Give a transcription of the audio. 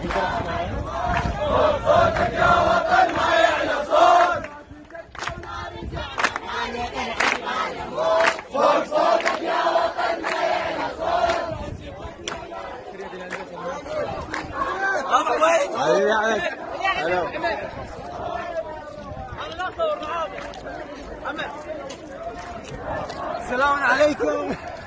صوتك يا وطن ما يعلى صوت، فوق صوتك يا وطن ما يعلى صوت. حبيبي احمد. الو السلام عليكم.